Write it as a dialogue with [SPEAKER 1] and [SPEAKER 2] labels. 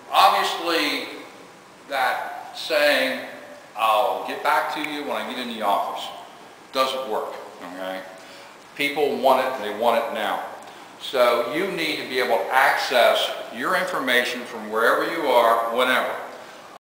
[SPEAKER 1] obviously that saying, I'll get back to you when I get in the office, doesn't work, okay? People want it and they want it now. So you need to be able to access your information from wherever you are, whenever.